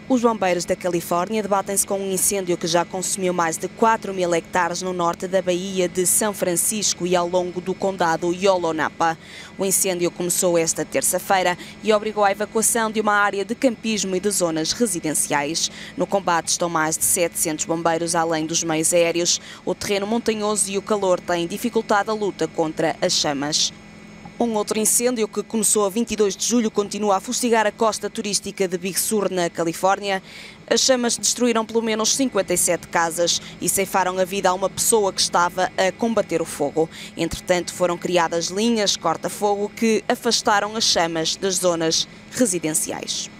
Os bombeiros da Califórnia debatem-se com um incêndio que já consumiu mais de 4.000 hectares no norte da Baía de São Francisco e ao longo do condado Yolonapa. O incêndio começou esta terça-feira e obrigou à evacuação de uma área de campismo e de zonas residenciais. No combate estão mais de 700 bombeiros, além dos meios aéreos. O terreno montanhoso e o calor têm dificultado a luta contra as chamas. Um outro incêndio que começou a 22 de julho continua a fustigar a costa turística de Big Sur, na Califórnia. As chamas destruíram pelo menos 57 casas e ceifaram a vida a uma pessoa que estava a combater o fogo. Entretanto, foram criadas linhas corta-fogo que afastaram as chamas das zonas residenciais.